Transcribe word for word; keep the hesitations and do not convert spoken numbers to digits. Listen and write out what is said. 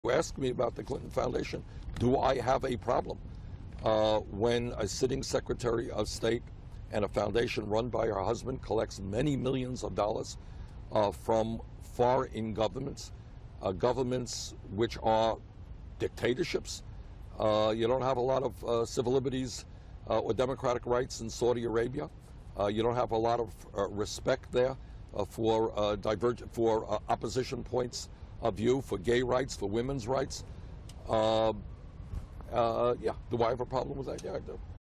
You ask me about the Clinton Foundation. Do I have a problem uh, when a sitting Secretary of State and a foundation run by her husband collects many millions of dollars uh, from foreign governments, uh, governments which are dictatorships? Uh, you don't have a lot of uh, civil liberties uh, or democratic rights in Saudi Arabia. Uh, you don't have a lot of uh, respect there uh, for uh, diverge for uh, opposition points of view, for gay rights, for women's rights. Uh, uh, yeah, do I have a problem with that? Yeah, I do.